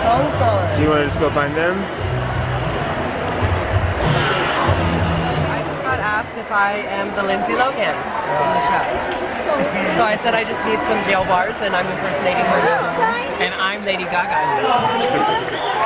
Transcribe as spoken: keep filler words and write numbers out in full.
songs on. Do you want to just go find them? I just got asked if I am the Lindsay Lohan in the show. So I said I just need some jail bars and I'm impersonating her. And I'm Lady Gaga.